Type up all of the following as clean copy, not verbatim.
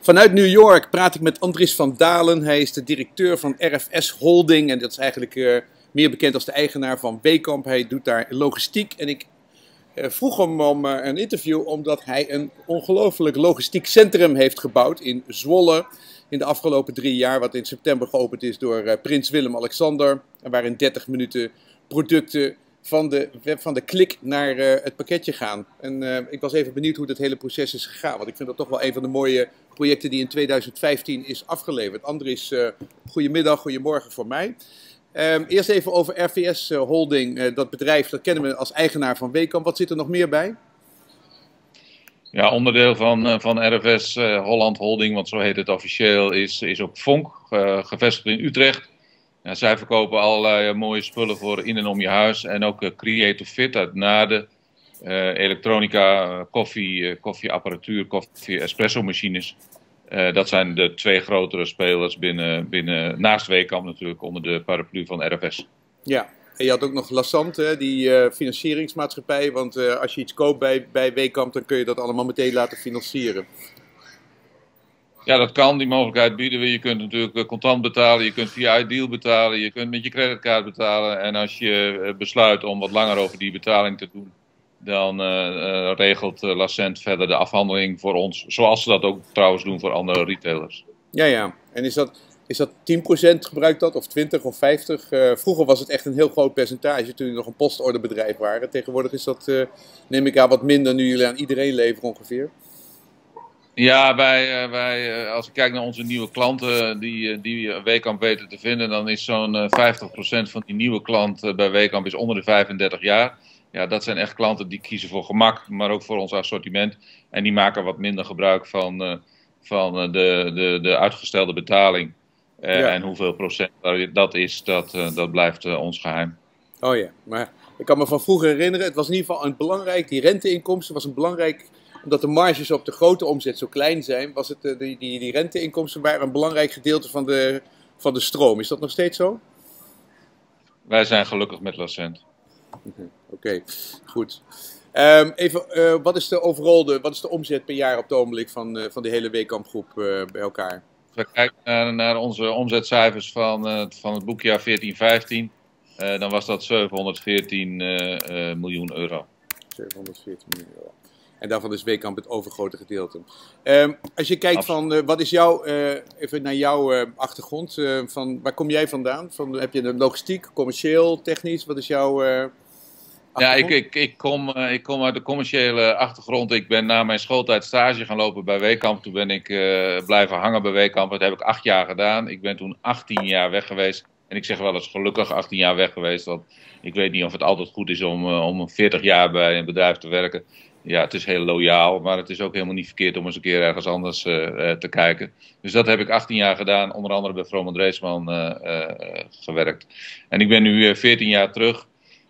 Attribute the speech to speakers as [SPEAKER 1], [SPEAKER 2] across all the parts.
[SPEAKER 1] Vanuit New York praat ik met Andries van Dalen. Hij is de directeur van RFS Holding en dat is eigenlijk meer bekend als de eigenaar van Wekamp. Hij doet daar logistiek en ik vroeg hem om een interview omdat hij een ongelooflijk logistiek centrum heeft gebouwd in Zwolle in de afgelopen 3 jaar, wat in september geopend is door prins Willem-Alexander en waar in 30 minuten producten van de klik naar het pakketje gaan. En ik was even benieuwd hoe dat hele proces is gegaan. Want ik vind dat toch wel een van de mooie projecten die in 2015 is afgeleverd. Andries, goedemiddag, goedemorgen voor mij. Eerst even over RVS Holding. Dat bedrijf, dat kennen we als eigenaar van Wekamp. Wat zit er nog meer bij?
[SPEAKER 2] Ja, onderdeel van RFS Holland Holding, want zo heet het officieel, is ook Vonk, gevestigd in Utrecht. Ja, zij verkopen allerlei mooie spullen voor in en om je huis. En ook Creative Fit uit Naarden. Elektronica, koffieapparatuur, espresso-machines. Dat zijn de 2 grotere spelers binnen naast Wekamp natuurlijk, onder de paraplu van RFS.
[SPEAKER 1] Ja, en je had ook nog Lassant, die financieringsmaatschappij. Want als je iets koopt bij Wekamp, dan kun je dat allemaal meteen laten financieren.
[SPEAKER 2] Ja, dat kan, die mogelijkheid bieden we. Je kunt natuurlijk contant betalen, je kunt via iDeal betalen, je kunt met je creditcard betalen. En als je besluit om wat langer over die betaling te doen, dan regelt Lassent verder de afhandeling voor ons. Zoals ze dat ook trouwens doen voor andere retailers.
[SPEAKER 1] Ja. En is dat 10% gebruikt dat, of 20 of 50? Vroeger was het echt een heel groot percentage toen jullie nog een postorderbedrijf waren. Tegenwoordig is dat, neem ik aan, wat minder nu jullie aan iedereen leveren ongeveer.
[SPEAKER 2] Ja, wij, als ik kijk naar onze nieuwe klanten die Wekamp weten te vinden, dan is zo'n 50% van die nieuwe klanten bij Wekamp is onder de 35 jaar. Ja, dat zijn echt klanten die kiezen voor gemak, maar ook voor ons assortiment. En die maken wat minder gebruik van de uitgestelde betaling. Ja. En hoeveel procent dat is, dat blijft ons geheim.
[SPEAKER 1] Oh ja, maar ik kan me van vroeger herinneren, het was in ieder geval die renteinkomsten was een belangrijk, omdat de marges op de grote omzet zo klein zijn, was het die renteinkomsten waren een belangrijk gedeelte van de stroom. Is dat nog steeds zo?
[SPEAKER 2] Wij zijn gelukkig met Lassent.
[SPEAKER 1] Oké, goed. Even, wat is de omzet per jaar op het ogenblik van de hele Wekamp groep bij elkaar?
[SPEAKER 2] Als we kijken naar onze omzetcijfers van het boekjaar 14-15, dan was dat 714 miljoen euro.
[SPEAKER 1] 714 miljoen euro. En daarvan is Wekamp het overgrote gedeelte. Als je kijkt van, wat is even naar jouw achtergrond, waar kom jij vandaan? Heb je een logistiek, commercieel, technisch? Wat is jouw achtergrond?
[SPEAKER 2] Ja, ik kom uit de commerciële achtergrond. Ik ben na mijn schooltijd stage gaan lopen bij Wekamp. Toen ben ik blijven hangen bij Wekamp. Dat heb ik 8 jaar gedaan. Ik ben toen 18 jaar weg geweest. En ik zeg wel eens gelukkig 18 jaar weg geweest. Want ik weet niet of het altijd goed is om 40 jaar bij een bedrijf te werken. Ja, het is heel loyaal, maar het is ook helemaal niet verkeerd om eens een keer ergens anders te kijken. Dus dat heb ik 18 jaar gedaan, onder andere bij Vroom & Dreesman gewerkt. En ik ben nu 14 jaar terug.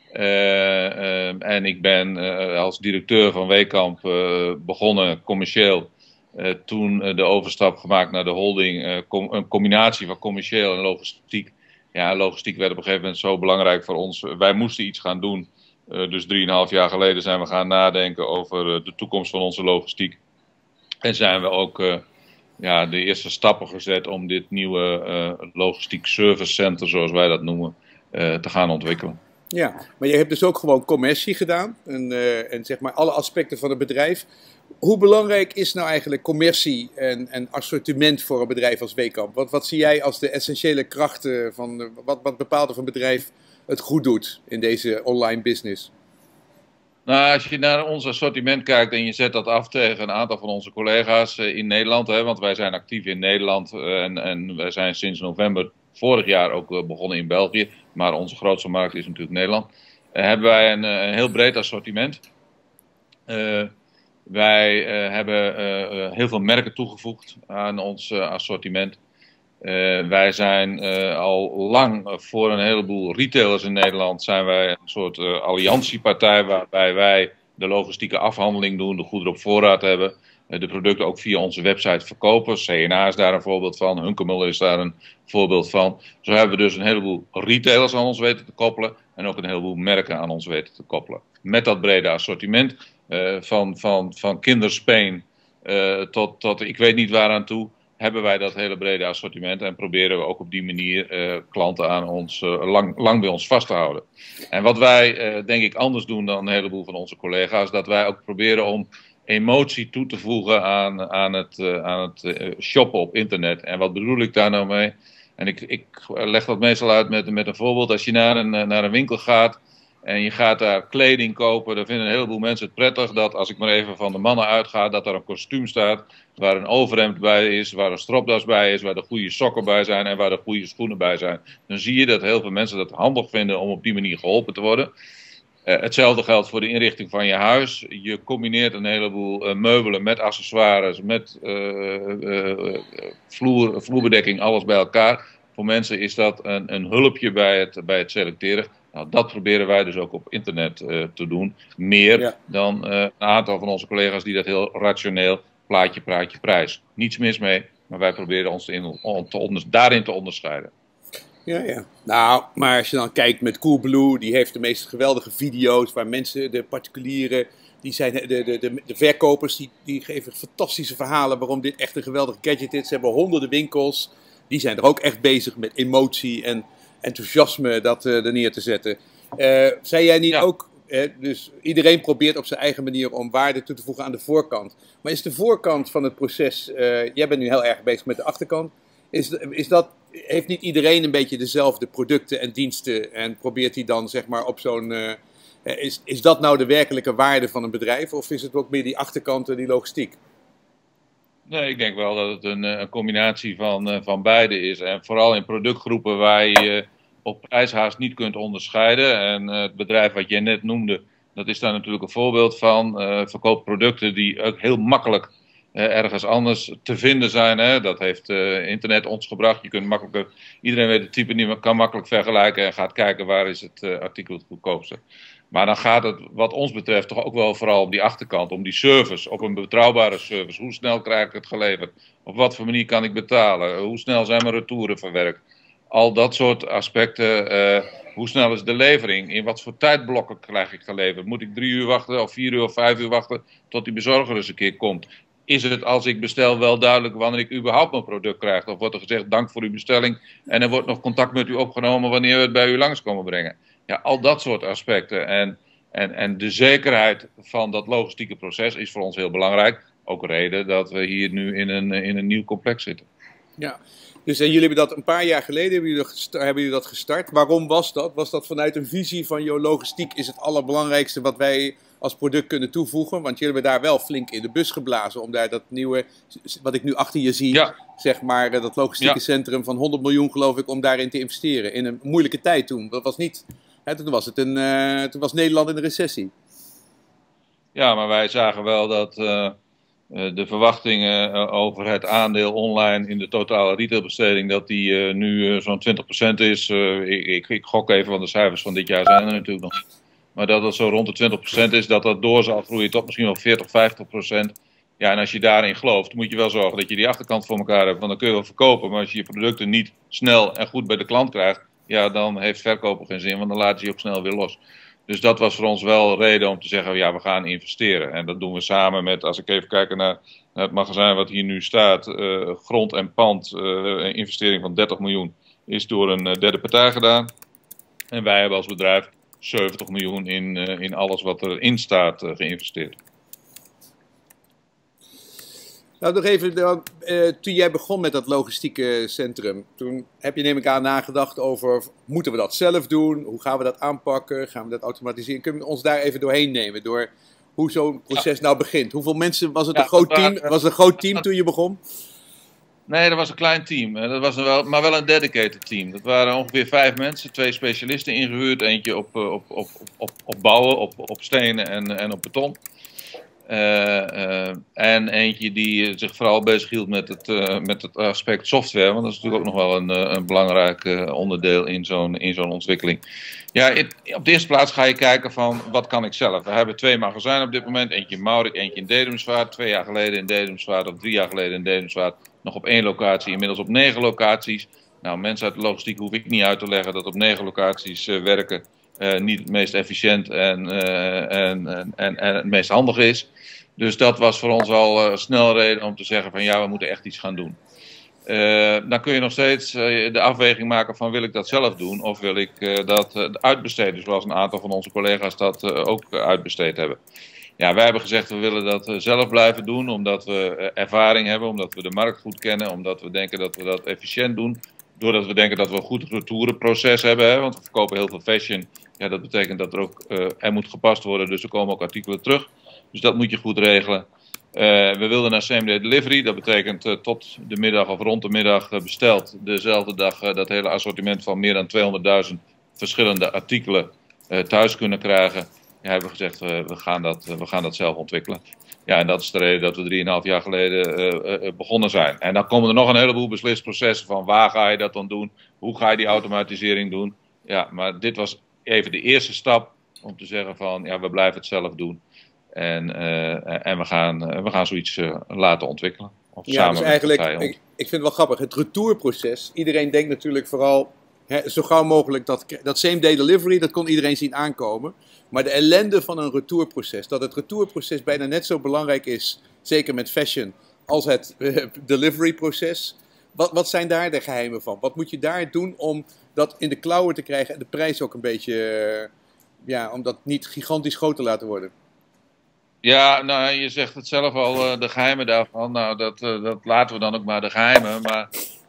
[SPEAKER 2] En ik ben als directeur van Wekamp begonnen commercieel. Toen de overstap gemaakt naar de holding, een combinatie van commercieel en logistiek. Ja, logistiek werd op een gegeven moment zo belangrijk voor ons. Wij moesten iets gaan doen. Dus 3,5 jaar geleden zijn we gaan nadenken over de toekomst van onze logistiek. En zijn we ook de eerste stappen gezet om dit nieuwe logistiek service center, zoals wij dat noemen, te gaan ontwikkelen.
[SPEAKER 1] Ja, maar je hebt dus ook gewoon commercie gedaan en zeg maar alle aspecten van het bedrijf. Hoe belangrijk is nou eigenlijk commercie en assortiment voor een bedrijf als Wekamp? Wat zie jij als de essentiële krachten van wat bepaalt of een bedrijf het goed doet in deze online business?
[SPEAKER 2] Nou, als je naar ons assortiment kijkt en je zet dat af tegen een aantal van onze collega's in Nederland, want wij zijn actief in Nederland en wij zijn sinds november vorig jaar ook begonnen in België, maar onze grootste markt is natuurlijk Nederland, hebben wij een heel breed assortiment. Wij hebben heel veel merken toegevoegd aan ons assortiment. Wij zijn al lang voor een heleboel retailers in Nederland zijn wij een soort alliantiepartij waarbij wij de logistieke afhandeling doen, de goederen op voorraad hebben, de producten ook via onze website verkopen. CNA is daar een voorbeeld van, Hunkemöller is daar een voorbeeld van. Zo hebben we dus een heleboel retailers aan ons weten te koppelen en ook een heleboel merken aan ons weten te koppelen. Met dat brede assortiment van kinderspeen tot ik weet niet waaraan toe, hebben wij dat hele brede assortiment en proberen we ook op die manier klanten aan ons lang bij ons vast te houden. En wat wij denk ik anders doen dan een heleboel van onze collega's, dat wij ook proberen om emotie toe te voegen aan het shoppen op internet. En wat bedoel ik daar nou mee? En ik leg dat meestal uit met een voorbeeld. Als je naar een winkel gaat en je gaat daar kleding kopen, dan vinden een heleboel mensen het prettig dat, als ik maar even van de mannen uitga, dat er een kostuum staat waar een overhemd bij is, waar een stropdas bij is, waar de goede sokken bij zijn en waar de goede schoenen bij zijn. Dan zie je dat heel veel mensen dat handig vinden om op die manier geholpen te worden. Hetzelfde geldt voor de inrichting van je huis. Je combineert een heleboel meubelen met accessoires, met vloerbedekking, alles bij elkaar. Voor mensen is dat een hulpje bij het selecteren. Nou, dat proberen wij dus ook op internet te doen. Meer dan een aantal van onze collega's die dat heel rationeel, plaatje, praatje, prijs. Niets mis mee, maar wij proberen ons daarin te onderscheiden.
[SPEAKER 1] Ja. Nou, maar als je dan kijkt met Coolblue, die heeft de meest geweldige video's waar mensen, de particulieren, die zijn, de verkopers, die geven fantastische verhalen waarom dit echt een geweldige gadget is. Ze hebben honderden winkels, die zijn er ook echt bezig met emotie en enthousiasme dat er neer te zetten. Zei jij niet ook, dus iedereen probeert op zijn eigen manier om waarde toe te voegen aan de voorkant. Maar is de voorkant van het proces, jij bent nu heel erg bezig met de achterkant, heeft niet iedereen een beetje dezelfde producten en diensten en probeert die dan zeg maar op zo'n... Is dat nou de werkelijke waarde van een bedrijf of is het ook meer die achterkant en die logistiek?
[SPEAKER 2] Nee, ik denk wel dat het een combinatie van beide is. En vooral in productgroepen waar je op prijs haast niet kunt onderscheiden. En het bedrijf wat jij net noemde, dat is daar natuurlijk een voorbeeld van. Verkoopt producten die ook heel makkelijk ergens anders te vinden zijn. Hè? Dat heeft internet ons gebracht. Je kunt makkelijker, iedereen weet het type niet, kan makkelijk vergelijken en gaat kijken waar is het artikel het goedkoopste. Maar dan gaat het wat ons betreft toch ook wel vooral om die achterkant, om die service, op een betrouwbare service. Hoe snel krijg ik het geleverd? Op wat voor manier kan ik betalen? Hoe snel zijn mijn retouren verwerkt? Al dat soort aspecten. Hoe snel is de levering? In wat voor tijdblokken krijg ik geleverd? Moet ik 3 uur wachten of 4 uur of 5 uur wachten tot die bezorger eens een keer komt? Is het als ik bestel wel duidelijk wanneer ik überhaupt mijn product krijg? Of wordt er gezegd dank voor uw bestelling en er wordt nog contact met u opgenomen wanneer we het bij u langs komen brengen? Ja, al dat soort aspecten en de zekerheid van dat logistieke proces is voor ons heel belangrijk. Ook reden dat we hier nu in een nieuw complex zitten.
[SPEAKER 1] Ja, dus en jullie hebben dat een paar jaar geleden hebben jullie dat gestart. Waarom was dat? Was dat vanuit een visie van logistiek is het allerbelangrijkste wat wij als product kunnen toevoegen? Want jullie hebben daar wel flink in de bus geblazen om daar dat nieuwe, wat ik nu achter je zie, zeg maar dat logistieke centrum van 100 miljoen geloof ik, om daarin te investeren. In een moeilijke tijd toen. Dat was niet, toen was Nederland in de recessie.
[SPEAKER 2] Ja, maar wij zagen wel dat de verwachtingen over het aandeel online in de totale retailbesteding, dat die nu zo'n 20% is. Ik gok even, want de cijfers van dit jaar zijn er natuurlijk nog niet. Maar dat het zo rond de 20% is, dat door zal groeien tot misschien wel 40-50%. Ja, en als je daarin gelooft, moet je wel zorgen dat je die achterkant voor elkaar hebt. Want dan kun je wel verkopen, maar als je je producten niet snel en goed bij de klant krijgt, ja, dan heeft verkopen geen zin, want dan laat je je ook snel weer los. Dus dat was voor ons wel reden om te zeggen, ja, we gaan investeren. En dat doen we samen met, als ik even kijk naar het magazijn wat hier nu staat, grond en pand, een investering van 30 miljoen, is door een derde partij gedaan. En wij hebben als bedrijf 70 miljoen in alles wat erin staat geïnvesteerd.
[SPEAKER 1] Nou, nog even, toen jij begon met dat logistieke centrum, toen heb je neem ik aan nagedacht over, moeten we dat zelf doen? Hoe gaan we dat aanpakken? Gaan we dat automatiseren? Kunnen we ons daar even doorheen nemen, door hoe zo'n proces nou begint? Hoeveel mensen, was het een groot team? Was het een groot team toen je begon?
[SPEAKER 2] Nee, dat was een klein team. Dat was maar wel een dedicated team. Dat waren ongeveer 5 mensen, 2 specialisten ingehuurd. Eentje op bouwen, op stenen en op beton. En eentje die zich vooral bezighield met het aspect software. Want dat is natuurlijk ook nog wel een belangrijk onderdeel in zo'n ontwikkeling. Ja, op de eerste plaats ga je kijken van wat kan ik zelf. We hebben 2 magazijnen op dit moment. Eentje in Maurik, eentje in Dedemsvaart. 2 jaar geleden in Dedemsvaart of 3 jaar geleden in Dedemsvaart. Nog op 1 locatie, inmiddels op 9 locaties. Nou, mensen uit de logistiek hoef ik niet uit te leggen dat op 9 locaties werken niet het meest efficiënt en het meest handig is. Dus dat was voor ons al snel reden om te zeggen van ja, we moeten echt iets gaan doen. Dan kun je nog steeds de afweging maken van wil ik dat zelf doen of wil ik dat uitbesteden, zoals een aantal van onze collega's dat ook uitbesteed hebben. Ja, wij hebben gezegd we willen dat zelf blijven doen omdat we ervaring hebben, omdat we de markt goed kennen, omdat we denken dat we dat efficiënt doen. Doordat we denken dat we een goed retourenproces hebben, hè, want we verkopen heel veel fashion. Ja, dat betekent dat er ook er moet gepast worden, dus er komen ook artikelen terug. Dus dat moet je goed regelen. We wilden naar same day delivery, dat betekent tot de middag of rond de middag besteld. Dezelfde dag dat hele assortiment van meer dan 200.000 verschillende artikelen thuis kunnen krijgen. Ja, hebben we gezegd, we gaan dat zelf ontwikkelen. Ja, en dat is de reden dat we 3,5 jaar geleden begonnen zijn. En dan komen er nog een heleboel beslisprocessen van waar ga je dat dan doen? Hoe ga je die automatisering doen? Ja, maar dit was even de eerste stap om te zeggen van ja, we blijven het zelf doen. En we gaan zoiets laten ontwikkelen. Of
[SPEAKER 1] Ja,
[SPEAKER 2] samen
[SPEAKER 1] dus
[SPEAKER 2] met
[SPEAKER 1] eigenlijk,
[SPEAKER 2] partijen.
[SPEAKER 1] ik vind het wel grappig, het retourproces. Iedereen denkt natuurlijk vooral zo gauw mogelijk dat same day delivery, dat kon iedereen zien aankomen. Maar de ellende van een retourproces, dat het retourproces bijna net zo belangrijk is, zeker met fashion, als het deliveryproces. Wat zijn daar de geheimen van? Wat moet je daar doen om dat in de klauwen te krijgen en de prijs ook een beetje, om dat niet gigantisch groot te laten worden?
[SPEAKER 2] Ja, nou, je zegt het zelf al, de geheimen daarvan. Nou, dat laten we dan ook maar de geheimen. Maar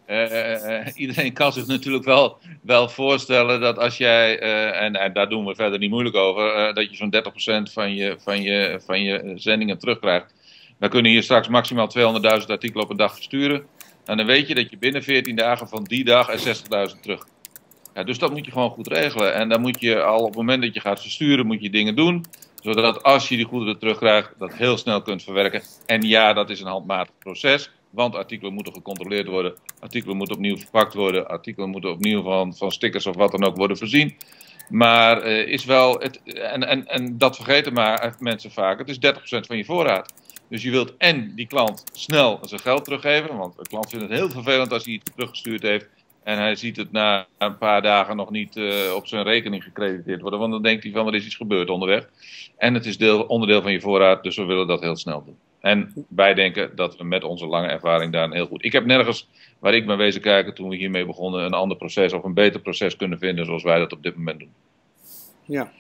[SPEAKER 2] iedereen kan zich natuurlijk wel voorstellen dat als jij, en daar doen we verder niet moeilijk over, dat je zo'n 30% van je zendingen terugkrijgt. We kunnen hier straks maximaal 200.000 artikelen op een dag versturen. En dan weet je dat je binnen 14 dagen van die dag er 60.000 terug. Ja, dus dat moet je gewoon goed regelen. En dan moet je al op het moment dat je gaat versturen, moet je dingen doen. Zodat als je die goederen terugkrijgt, dat heel snel kunt verwerken. En ja, dat is een handmatig proces. Want artikelen moeten gecontroleerd worden. Artikelen moeten opnieuw verpakt worden. Artikelen moeten opnieuw van stickers of wat dan ook worden voorzien. Maar is wel, en dat vergeten maar mensen vaak, het is 30% van je voorraad. Dus je wilt en die klant snel zijn geld teruggeven. Want de klant vindt het heel vervelend als hij het teruggestuurd heeft. En hij ziet het na een paar dagen nog niet op zijn rekening gecrediteerd worden. Want dan denkt hij van er is iets gebeurd onderweg. En het is onderdeel van je voorraad, dus we willen dat heel snel doen. En wij denken dat we met onze lange ervaring daar een heel goed... Ik heb nergens waar ik ben wezen kijken toen we hiermee begonnen een ander proces of een beter proces kunnen vinden zoals wij dat op dit moment doen.
[SPEAKER 1] Ja,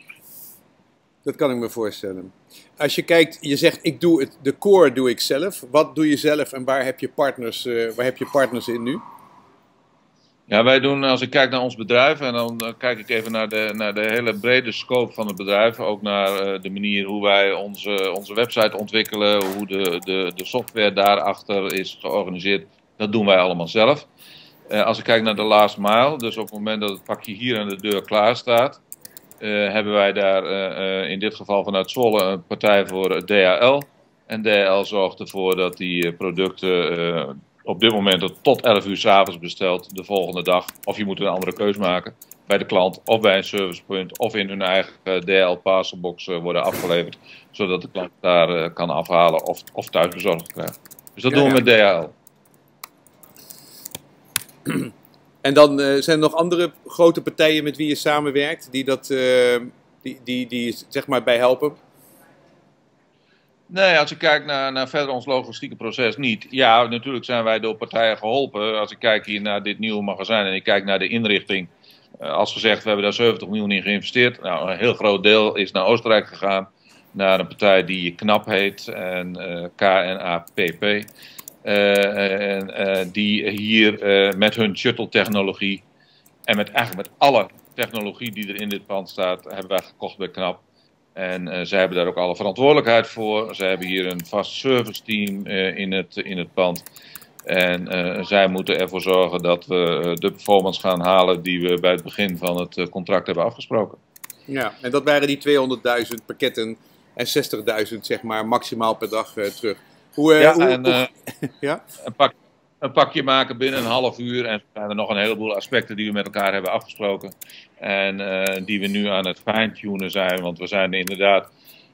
[SPEAKER 1] dat kan ik me voorstellen. Als je kijkt, je zegt de core doe ik zelf. Wat doe je zelf en waar heb je partners in nu?
[SPEAKER 2] Ja, wij doen, als ik kijk naar ons bedrijf, en dan kijk ik even naar de hele brede scope van het bedrijf, ook naar de manier hoe wij onze website ontwikkelen, hoe de software daarachter is georganiseerd, dat doen wij allemaal zelf. Als ik kijk naar de last mile, dus op het moment dat het pakje hier aan de deur klaar staat, hebben wij daar in dit geval vanuit Zwolle een partij voor DHL. En DHL zorgt ervoor dat die producten op dit moment tot 11 uur 's avonds besteld de volgende dag. Of je moet een andere keus maken bij de klant of bij een servicepunt of in hun eigen DHL parcelbox worden afgeleverd. Zodat de klant daar kan afhalen of thuisbezorgd krijgt. Dus dat doen we met DHL.
[SPEAKER 1] En dan zijn er nog andere grote partijen met wie je samenwerkt die zeg maar bij helpen?
[SPEAKER 2] Nee, als ik kijk naar verder ons logistieke proces niet. Ja, natuurlijk zijn wij door partijen geholpen. Als ik kijk hier naar dit nieuwe magazijn en ik kijk naar de inrichting. Als gezegd, we hebben daar 70 miljoen in geïnvesteerd. Nou, een heel groot deel is naar Oostenrijk gegaan. Naar een partij die KNAP heet. En KNAPP. Die hier met hun shuttle technologie. En eigenlijk met alle technologie die er in dit pand staat, hebben wij gekocht bij KNAP. En zij hebben daar ook alle verantwoordelijkheid voor. Zij hebben hier een vast service team in het pand. En zij moeten ervoor zorgen dat we de performance gaan halen die we bij het begin van het contract hebben afgesproken.
[SPEAKER 1] Ja, en dat waren die 200.000 pakketten en 60.000 zeg maar maximaal per dag terug.
[SPEAKER 2] Een pakje maken binnen een half uur. En er zijn er nog een heleboel aspecten die we met elkaar hebben afgesproken. En die we nu aan het fine-tunen zijn. Want we zijn inderdaad...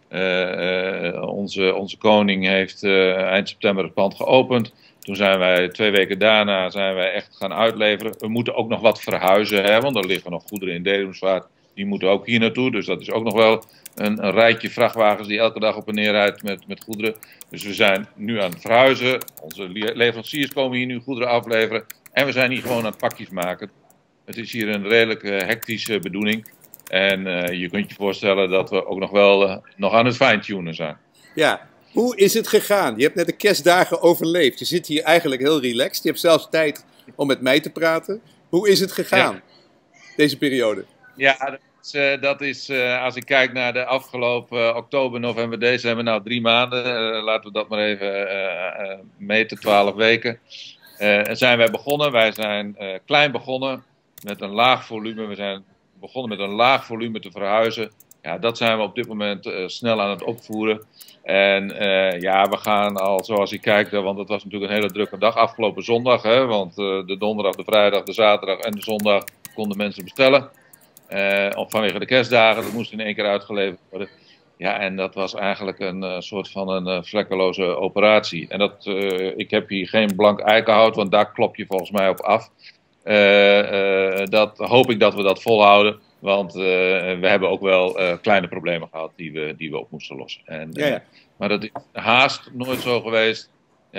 [SPEAKER 2] onze koning heeft eind september het pand geopend. Toen zijn wij 2 weken daarna echt gaan uitleveren. We moeten ook nog wat verhuizen. Want er liggen nog goederen in Dedemsvaart. Die moeten ook hier naartoe. Dus dat is ook nog wel een rijtje vrachtwagens die elke dag op en neer rijdt met goederen. Dus we zijn nu aan het verhuizen. Onze leveranciers komen hier nu goederen afleveren. En we zijn hier gewoon aan het pakjes maken. Het is hier een redelijk hectische bedoeling. En je kunt je voorstellen dat we ook nog wel nog aan het fine-tunen zijn.
[SPEAKER 1] Ja, hoe is het gegaan? Je hebt net de kerstdagen overleefd. Je zit hier eigenlijk heel relaxed. Je hebt zelfs tijd om met mij te praten. Hoe is het gegaan, deze periode?
[SPEAKER 2] Ja, dat is als ik kijk naar de afgelopen oktober, november, december, nou 3 maanden. Laten we dat maar even meten, 12 weken. Zijn wij begonnen. Wij zijn klein begonnen met een laag volume. We zijn begonnen met een laag volume te verhuizen. Ja, dat zijn we op dit moment snel aan het opvoeren. En ja, we gaan al, zoals ik kijk, want het was natuurlijk een hele drukke dag afgelopen zondag. Hè, want de donderdag, de vrijdag, de zaterdag en de zondag konden mensen bestellen. Vanwege de kerstdagen, dat moest in 1 keer uitgeleverd worden. Ja, en dat was eigenlijk een soort van een vlekkeloze operatie. En ik heb hier geen blank eikenhout, want daar klop je volgens mij op af. Dat hoop ik dat we dat volhouden. Want we hebben ook wel kleine problemen gehad die we op moesten lossen. Maar dat is haast nooit zo geweest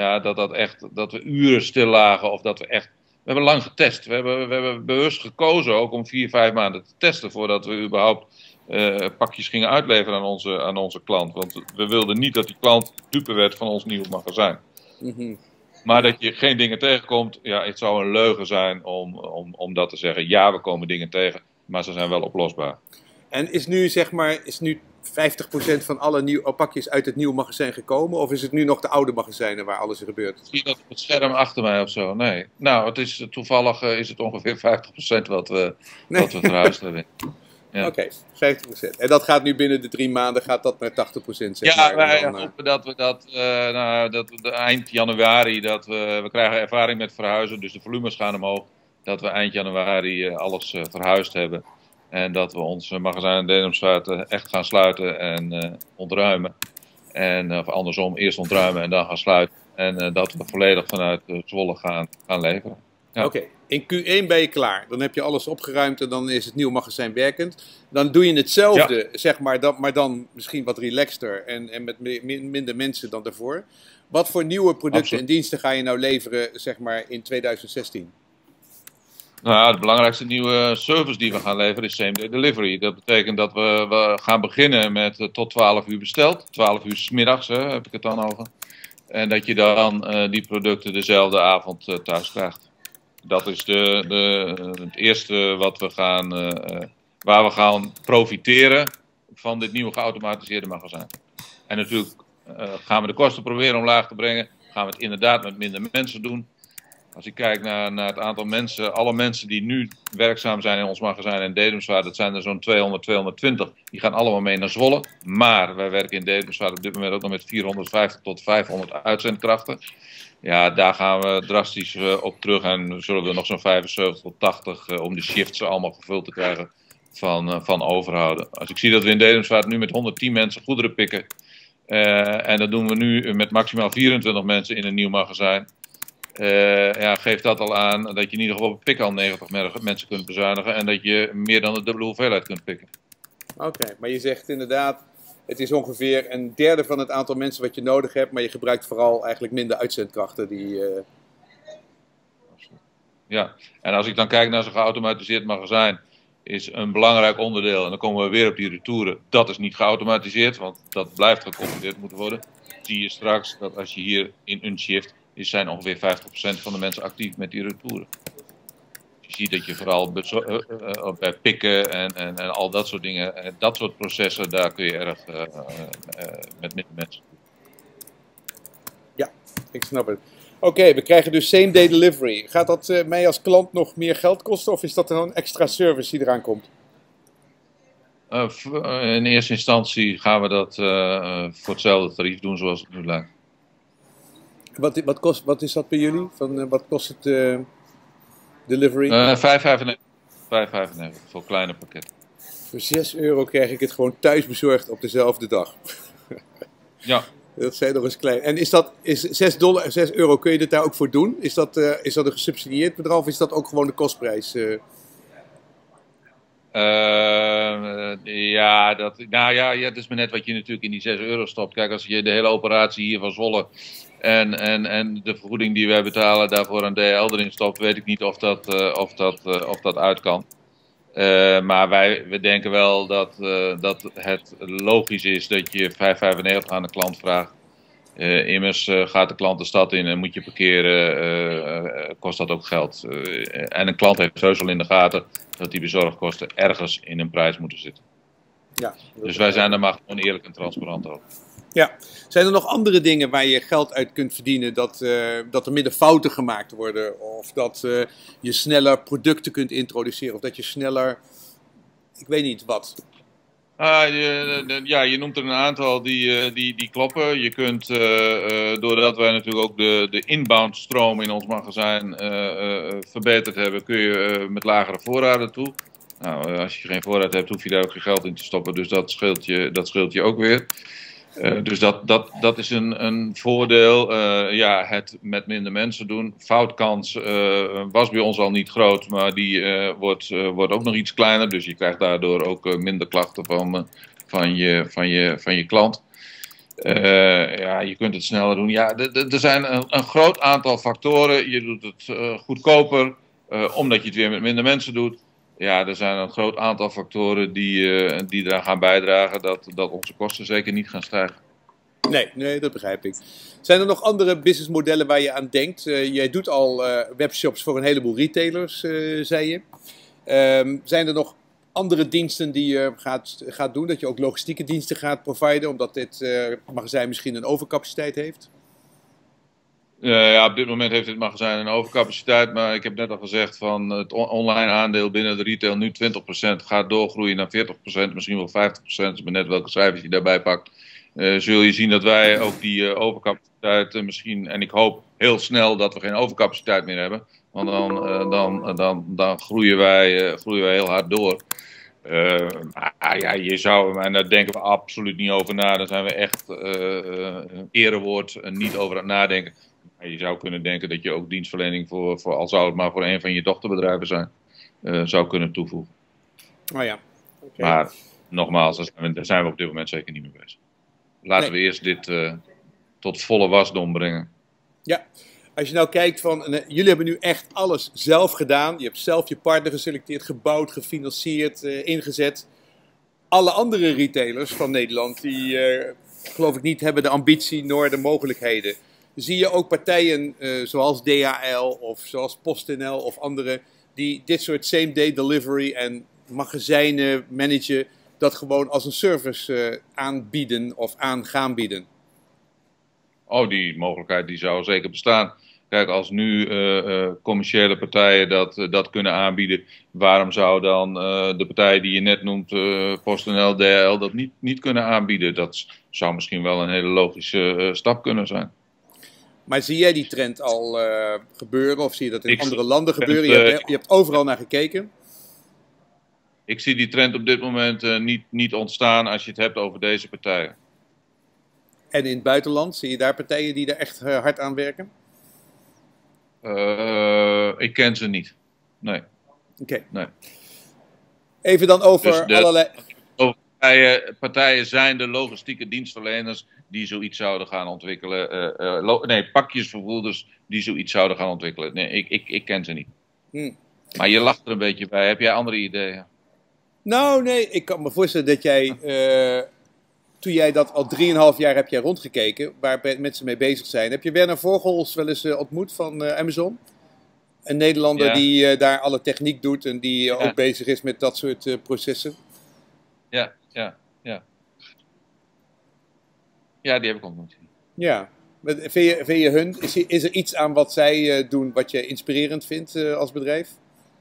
[SPEAKER 2] dat we uren stil lagen. Of dat we echt... We hebben lang getest. We hebben bewust gekozen ook om 4, 5 maanden te testen voordat we überhaupt pakjes gingen uitleveren aan onze klant. Want we wilden niet dat die klant dupe werd van ons nieuwe magazijn. Mm-hmm. Maar dat je geen dingen tegenkomt, ja, het zou een leugen zijn om dat te zeggen. Ja, we komen dingen tegen, maar ze zijn wel oplosbaar.
[SPEAKER 1] En is nu, zeg maar, 50% van alle nieuwe pakjes uit het nieuwe magazijn gekomen? Of is het nu nog de oude magazijnen waar alles gebeurt?
[SPEAKER 2] Zie je dat op het scherm achter mij of zo? Nee. Nou, toevallig is het ongeveer 50% wat we verhuisd hebben.
[SPEAKER 1] Ja. Oké, 50%. En dat gaat nu binnen de 3 maanden gaat dat naar 80%, zeg maar.
[SPEAKER 2] Ja, wij hopen dat we eind januari, we krijgen ervaring met verhuizen, dus de volumes gaan omhoog. Dat we eind januari alles verhuisd hebben. En dat we ons magazijn in Dedemsvaart echt gaan sluiten en ontruimen. Of andersom, eerst ontruimen en dan gaan sluiten. En dat we volledig vanuit Zwolle gaan leveren. Ja.
[SPEAKER 1] Oké, in Q1 ben je klaar. Dan heb je alles opgeruimd en dan is het nieuwe magazijn werkend. Dan doe je hetzelfde, zeg maar dan misschien wat relaxter en met minder mensen dan daarvoor. Wat voor nieuwe producten en diensten ga je nou leveren, zeg maar, in 2016?
[SPEAKER 2] Nou, de belangrijkste nieuwe service die we gaan leveren is same-day delivery. Dat betekent dat we gaan beginnen met tot 12 uur besteld. 12 uur 's middags, heb ik het dan over. En dat je dan die producten dezelfde avond thuis krijgt. Dat is het eerste waar we gaan profiteren van dit nieuwe geautomatiseerde magazijn. En natuurlijk gaan we de kosten proberen omlaag te brengen. Gaan we het inderdaad met minder mensen doen. Als ik kijk naar het aantal mensen, alle mensen die nu werkzaam zijn in ons magazijn in Dedemsvaart, dat zijn er zo'n 200, 220. Die gaan allemaal mee naar Zwolle. Maar wij werken in Dedemsvaart op dit moment ook nog met 450 tot 500 uitzendkrachten. Ja, daar gaan we drastisch op terug en zullen we nog zo'n 75 tot 80 om de shifts allemaal gevuld te krijgen van overhouden. Als ik zie dat we in Dedemsvaart nu met 110 mensen goederen pikken en dat doen we nu met maximaal 24 mensen in een nieuw magazijn. Geeft dat al aan dat je in ieder geval op pikken al 90 mensen kunt bezuinigen en dat je meer dan de dubbele hoeveelheid kunt pikken.
[SPEAKER 1] Oké, maar je zegt inderdaad, het is ongeveer 1/3 van het aantal mensen wat je nodig hebt, maar je gebruikt vooral eigenlijk minder uitzendkrachten.
[SPEAKER 2] Ja, en als ik dan kijk naar zo'n geautomatiseerd magazijn, is een belangrijk onderdeel, en dan komen we weer op die retouren, dat is niet geautomatiseerd, want dat blijft gecomputeerd moeten worden. Zie je straks dat als je hier in een shift zijn ongeveer 50% van de mensen actief met die retouren. Je ziet dat je vooral bij pikken en al dat soort dingen, dat soort processen, daar kun je erg met minder mensen doen.
[SPEAKER 1] Ja, ik snap het. Oké, we krijgen dus same-day delivery. Gaat dat mij als klant nog meer geld kosten of is dat een extra service die eraan komt?
[SPEAKER 2] In eerste instantie gaan we dat voor hetzelfde tarief doen zoals het nu lijkt.
[SPEAKER 1] Wat is dat bij jullie? Wat kost het delivery?
[SPEAKER 2] €5,95 voor kleine pakketten.
[SPEAKER 1] Voor €6 krijg ik het gewoon thuis bezorgd op dezelfde dag.
[SPEAKER 2] Ja.
[SPEAKER 1] Dat zijn nog eens klein. En is €6, kun je dit daar ook voor doen? Is dat een gesubsidieerd bedrag of is dat ook gewoon de kostprijs?
[SPEAKER 2] Ja, het is maar net wat je natuurlijk in die 6 euro stopt. Kijk, als je de hele operatie hier van Zwolle en de vergoeding die wij betalen daarvoor een DHL erin stopt, weet ik niet of dat uit kan. Maar we denken wel dat het logisch is dat je 5,95 aan de klant vraagt. Immers gaat de klant de stad in en moet je parkeren, kost dat ook geld. En een klant heeft sowieso in de gaten dat die bezorgkosten ergens in een prijs moeten zitten.
[SPEAKER 1] Ja,
[SPEAKER 2] dus wij zijn er maar gewoon eerlijk en transparant over.
[SPEAKER 1] Ja. Zijn er nog andere dingen waar je geld uit kunt verdienen? Dat er minder fouten gemaakt worden? Of dat je sneller producten kunt introduceren? Of dat je sneller... Ik weet niet wat.
[SPEAKER 2] Je noemt er een aantal die kloppen. Je kunt, doordat wij natuurlijk ook de inbound stroom in ons magazijn verbeterd hebben, kun je met lagere voorraden toe. Nou, als je geen voorraad hebt, hoef je daar ook geen geld in te stoppen. Dus dat scheelt je ook weer. Dus dat is een voordeel. Het met minder mensen doen. Foutkans was bij ons al niet groot, maar die wordt ook nog iets kleiner. Dus je krijgt daardoor ook minder klachten van je klant. Je kunt het sneller doen. Ja, er zijn een groot aantal factoren. Je doet het goedkoper, omdat je het weer met minder mensen doet. Ja, er zijn een groot aantal factoren die eraan gaan bijdragen dat onze kosten zeker niet gaan stijgen.
[SPEAKER 1] Nee, dat begrijp ik. Zijn er nog andere businessmodellen waar je aan denkt? Jij doet al webshops voor een heleboel retailers, zei je. Zijn er nog andere diensten die je gaat doen? Dat je ook logistieke diensten gaat providen, omdat dit magazijn misschien een overcapaciteit heeft?
[SPEAKER 2] Op dit moment heeft het magazijn een overcapaciteit, maar ik heb net al gezegd van het online aandeel binnen de retail nu 20% gaat doorgroeien naar 40%, misschien wel 50%, maar net welke cijfers je daarbij pakt. Zul je zien dat wij ook die overcapaciteit misschien, en ik hoop heel snel dat we geen overcapaciteit meer hebben, want dan groeien wij heel hard door. Je zou, en daar denken we absoluut niet over na, daar zijn we echt erewoord niet over aan het nadenken. Je zou kunnen denken dat je ook dienstverlening voor al zou het maar voor een van je dochterbedrijven zijn, zou kunnen toevoegen.
[SPEAKER 1] Oh ja. Okay.
[SPEAKER 2] Maar nogmaals, daar zijn we op dit moment zeker niet mee bezig. Laten we eerst dit tot volle wasdom brengen.
[SPEAKER 1] Ja, als je nou kijkt van, jullie hebben nu echt alles zelf gedaan. Je hebt zelf je partner geselecteerd, gebouwd, gefinancierd, ingezet. Alle andere retailers van Nederland, die geloof ik niet hebben de ambitie, nor de mogelijkheden. Zie je ook partijen zoals DHL of zoals PostNL of andere, die dit soort same-day delivery en magazijnen managen, dat gewoon als een service aanbieden of aan gaan bieden?
[SPEAKER 2] Oh, die mogelijkheid die zou zeker bestaan. Kijk, als nu commerciële partijen dat kunnen aanbieden, waarom zou dan de partijen die je net noemt, PostNL, DHL, dat niet kunnen aanbieden? Dat zou misschien wel een hele logische stap kunnen zijn.
[SPEAKER 1] Maar zie jij die trend al gebeuren of zie je dat in andere landen gebeuren? Je hebt overal naar gekeken.
[SPEAKER 2] Ik zie die trend op dit moment niet ontstaan als je het hebt over deze partijen.
[SPEAKER 1] En in het buitenland, zie je daar partijen die er echt hard aan werken?
[SPEAKER 2] Ik ken ze niet. Nee.
[SPEAKER 1] Oké.
[SPEAKER 2] Nee.
[SPEAKER 1] Even dan over allerlei...
[SPEAKER 2] Partijen zijn de logistieke dienstverleners die zoiets zouden gaan ontwikkelen. Pakjesvervoerders die zoiets zouden gaan ontwikkelen. Nee, ik ken ze niet. Maar je lacht er een beetje bij. Heb jij andere ideeën?
[SPEAKER 1] Nou, nee. Ik kan me voorstellen dat jij... toen jij dat al 3,5 jaar heb jij rondgekeken, waar mensen mee bezig zijn. Heb je Werner Vogels wel eens ontmoet van Amazon? Een Nederlander die daar alle techniek doet en die ook bezig is met dat soort processen.
[SPEAKER 2] Ja. Ja, die heb ik ontmoet.
[SPEAKER 1] Ja. Vind je hun, is er iets aan wat zij doen wat je inspirerend vindt als bedrijf?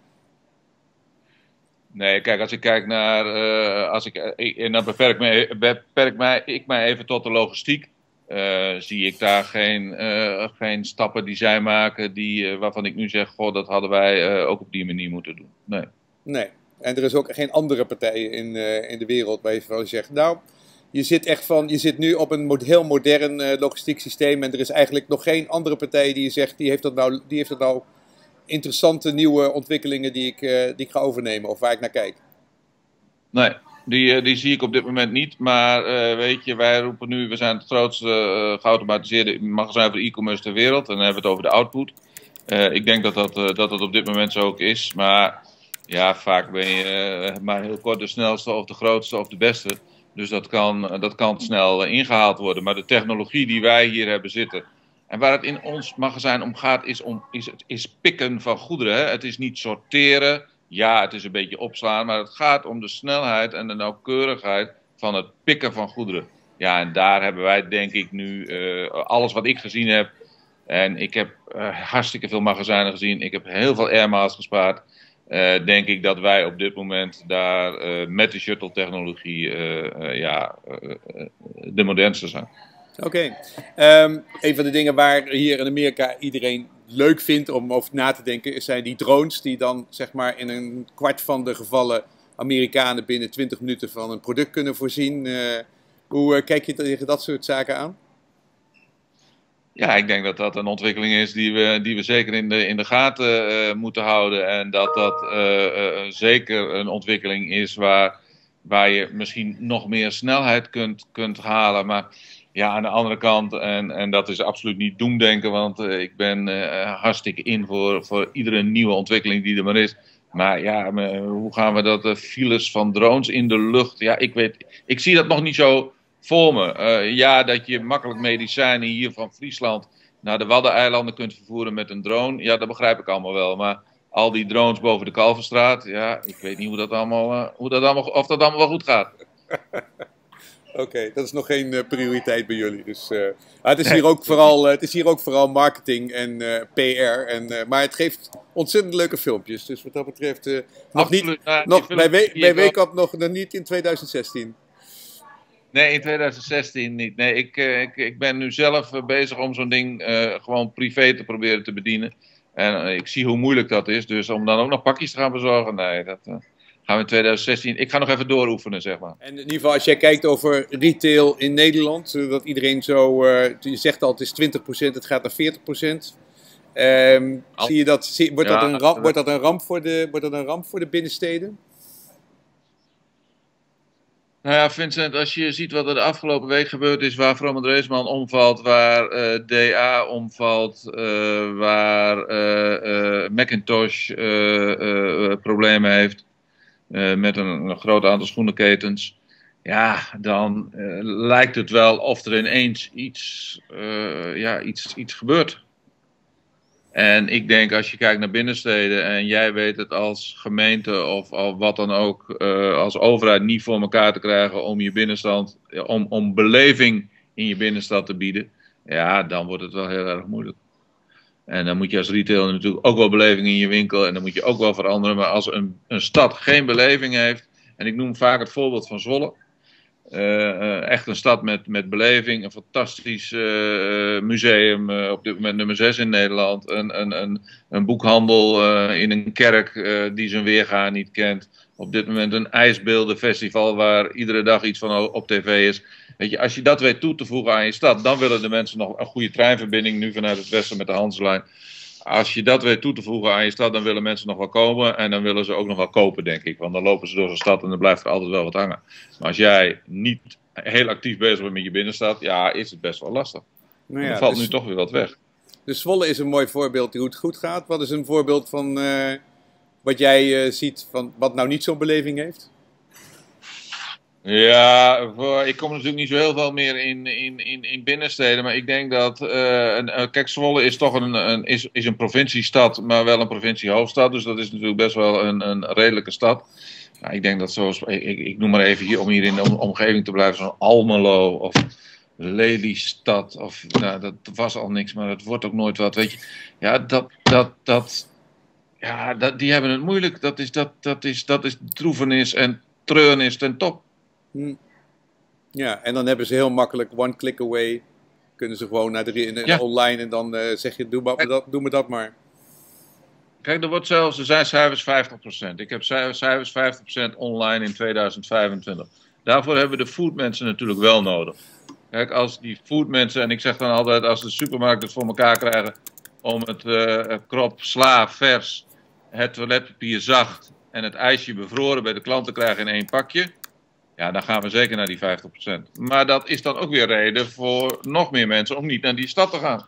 [SPEAKER 2] Nee, kijk, als ik kijk naar, en dan beperk ik mij even tot de logistiek. Zie ik daar geen stappen die zij maken, waarvan ik nu zeg, goh, dat hadden wij ook op die manier moeten doen. Nee.
[SPEAKER 1] En er is ook geen andere partij in de wereld waar je van zegt, nou, je zit nu op een heel modern logistiek systeem en er is eigenlijk nog geen andere partij die je zegt, die heeft dat nou interessante nieuwe ontwikkelingen die ik ga overnemen of waar ik naar kijk.
[SPEAKER 2] Nee, Die zie ik op dit moment niet. Maar weet je, wij roepen nu, we zijn het grootste geautomatiseerde magazijn voor e-commerce ter wereld. En dan hebben we het over de output. Ik denk dat op dit moment zo ook is. Maar ja, vaak ben je maar heel kort de snelste of de grootste of de beste. Dus dat kan snel ingehaald worden. Maar de technologie die wij hier hebben zitten. En waar het in ons magazijn om gaat, is pikken van goederen. Hè? Het is niet sorteren. Ja, het is een beetje opslaan. Maar het gaat om de snelheid en de nauwkeurigheid van het pikken van goederen. Ja, en daar hebben wij denk ik nu alles wat ik gezien heb. En ik heb hartstikke veel magazijnen gezien. Ik heb heel veel airmiles gespaard. Denk ik dat wij op dit moment daar met de shuttle technologie de modernste zijn.
[SPEAKER 1] Oké. Een van de dingen waar hier in Amerika iedereen leuk vindt om over na te denken, zijn die drones die dan zeg maar in een kwart van de gevallen Amerikanen binnen 20 minuten van een product kunnen voorzien. Hoe kijk je tegen dat soort zaken aan?
[SPEAKER 2] Ja, ik denk dat dat een ontwikkeling is die we zeker in de gaten moeten houden. En dat zeker een ontwikkeling is waar je misschien nog meer snelheid kunt halen. Maar ja, aan de andere kant, en dat is absoluut niet doemdenken, want ik ben hartstikke in voor iedere nieuwe ontwikkeling die er maar is. Maar ja, hoe gaan we dat files van drones in de lucht? Ja, ik zie dat nog niet zo voor me. Ja, dat je makkelijk medicijnen hier van Friesland naar de Waddeneilanden kunt vervoeren met een drone. Ja, dat begrijp ik allemaal wel. Maar al die drones boven de Kalverstraat, ja, ik weet niet of dat allemaal wel goed gaat.
[SPEAKER 1] Oké, dat is nog geen prioriteit bij jullie. Dus, het is hier ook vooral marketing en PR. Maar het geeft ontzettend leuke filmpjes. Dus wat dat betreft bij Weekamp nog niet in 2016.
[SPEAKER 2] Nee, in 2016 niet. Nee, ik ben nu zelf bezig om zo'n ding gewoon privé te proberen te bedienen. En ik zie hoe moeilijk dat is. Dus om dan ook nog pakjes te gaan bezorgen, nee, dat gaan we in 2016. Ik ga nog even dooroefenen, zeg maar.
[SPEAKER 1] En in ieder geval, als jij kijkt over retail in Nederland, dat iedereen zo, je zegt al, het is 20%, het gaat naar 40%. Zie je dat, wordt dat een ramp voor de binnensteden?
[SPEAKER 2] Nou ja, Vincent, als je ziet wat er de afgelopen week gebeurd is, waar Vrome Dreesman omvalt, waar DA omvalt, waar Macintosh problemen heeft met een groot aantal schoenenketens, ja, dan lijkt het wel of er ineens iets gebeurt. En ik denk, als je kijkt naar binnensteden en jij weet het als gemeente of wat dan ook, als overheid niet voor elkaar te krijgen om je binnenstand, om beleving in je binnenstad te bieden, ja, dan wordt het wel heel erg moeilijk. En dan moet je als retailer natuurlijk ook wel beleving in je winkel en dan moet je ook wel veranderen. Maar als een stad geen beleving heeft, en ik noem vaak het voorbeeld van Zwolle, echt een stad met beleving, een fantastisch museum, op dit moment nummer 6 in Nederland, een boekhandel in een kerk die zijn weerga niet kent, op dit moment een ijsbeeldenfestival waar iedere dag iets van op tv is. Weet je, als je dat weet toe te voegen aan je stad, dan willen de mensen nog een goede treinverbinding, nu vanuit het westen met de Hanselijn. Als je dat weet toe te voegen aan je stad, dan willen mensen nog wel komen en dan willen ze ook nog wel kopen, denk ik. Want dan lopen ze door zo'n stad en dan blijft er altijd wel wat hangen. Maar als jij niet heel actief bezig bent met je binnenstad, ja, is het best wel lastig. Nou ja, dan valt nu toch weer wat weg.
[SPEAKER 1] Dus Zwolle is een mooi voorbeeld hoe het goed gaat. Wat is een voorbeeld van wat jij ziet van wat nou niet zo'n beleving heeft?
[SPEAKER 2] Ja, ik kom natuurlijk niet zo heel veel meer in binnensteden, maar ik denk dat, kijk, Zwolle is toch een provinciestad, maar wel een provinciehoofdstad, dus dat is natuurlijk best wel een redelijke stad. Nou, ik denk dat zoals, ik noem maar even hier, om hier in de omgeving te blijven, zo'n Almelo of Lelystad, of, nou, dat was al niks, maar het wordt ook nooit wat, weet je. Ja, die hebben het moeilijk, dat is droevenis en treurnis ten top.
[SPEAKER 1] Ja, en dan hebben ze heel makkelijk one click away. Kunnen ze gewoon naar online en dan zeg je doe me dat maar.
[SPEAKER 2] Kijk, er zijn cijfers 50%. Ik heb cijfers 50% online in 2025. Daarvoor hebben we de foodmensen natuurlijk wel nodig. Kijk, als die foodmensen, en ik zeg dan altijd, als de supermarkten het voor elkaar krijgen om het krop sla vers, het toiletpapier zacht en het ijsje bevroren bij de klant te krijgen in één pakje, Ja, dan gaan we zeker naar die 50%. Maar dat is dan ook weer reden voor nog meer mensen om niet naar die stad te gaan.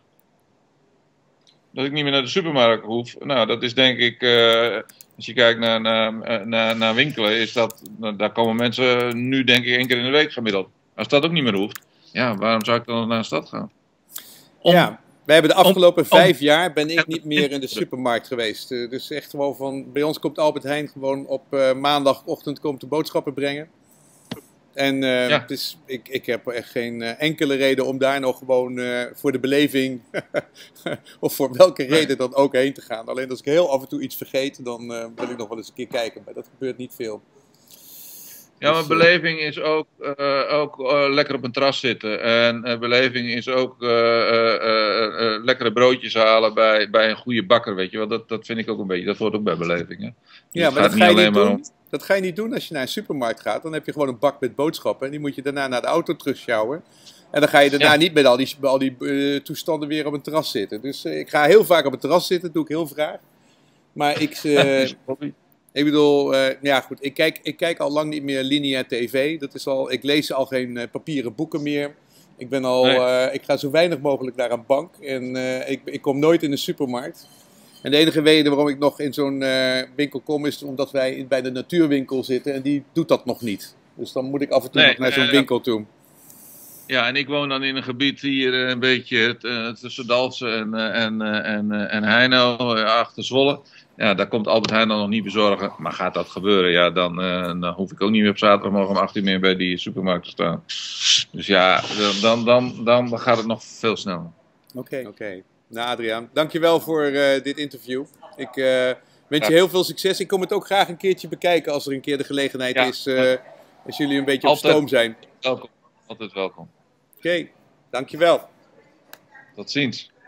[SPEAKER 2] Dat ik niet meer naar de supermarkt hoef. Nou, dat is denk ik, als je kijkt naar winkelen, is dat, daar komen mensen nu denk ik 1 keer in de week gemiddeld. Als dat ook niet meer hoeft, ja, waarom zou ik dan naar de stad gaan?
[SPEAKER 1] Ja, wij hebben de afgelopen 5 jaar ben ik niet meer in de supermarkt geweest. Dus echt gewoon van, bij ons komt Albert Heijn gewoon op maandagochtend komt de boodschappen brengen. En het is, ik heb echt geen enkele reden om daar nog gewoon voor de beleving of voor welke reden dan ook heen te gaan. Alleen als ik heel af en toe iets vergeet, dan wil ik nog wel eens een keer kijken. Maar dat gebeurt niet veel.
[SPEAKER 2] Ja, maar beleving is ook lekker op een terras zitten. En beleving is ook lekkere broodjes halen bij een goede bakker, weet je wel. Dat vind ik ook een beetje, dat hoort ook bij beleving. Hè? Dus
[SPEAKER 1] ja, maar dat ga je niet doen. Dat ga je niet doen als je naar een supermarkt gaat. Dan heb je gewoon een bak met boodschappen. En die moet je daarna naar de auto terugsjouwen. En dan ga je daarna niet met al die toestanden weer op een terras zitten. Dus ik ga heel vaak op een terras zitten. Dat doe ik heel graag. Maar ik bedoel, ja goed, ik kijk al lang niet meer lineair tv. Dat is al, ik lees al geen papieren boeken meer. Ik ga zo weinig mogelijk naar een bank. En ik kom nooit in een supermarkt. En de enige reden waarom ik nog in zo'n winkel kom is omdat wij bij de natuurwinkel zitten. En die doet dat nog niet. Dus dan moet ik af en toe nog naar zo'n winkel toe.
[SPEAKER 2] Ja, en ik woon dan in een gebied hier een beetje tussen Dalfsen en Heino, achter Zwolle. Ja, daar komt Albert Heijn dan nog niet bezorgen. Maar gaat dat gebeuren, ja, dan hoef ik ook niet meer op zaterdagmorgen om 8 uur meer bij die supermarkt te staan. Dus ja, dan gaat het nog veel sneller.
[SPEAKER 1] Oké. Nou Adriaan, dankjewel voor dit interview. Ik wens je heel veel succes. Ik kom het ook graag een keertje bekijken als er een keer de gelegenheid is. Als jullie een beetje op stoom zijn.
[SPEAKER 2] Welkom. Altijd welkom.
[SPEAKER 1] Oké, dankjewel.
[SPEAKER 2] Tot ziens.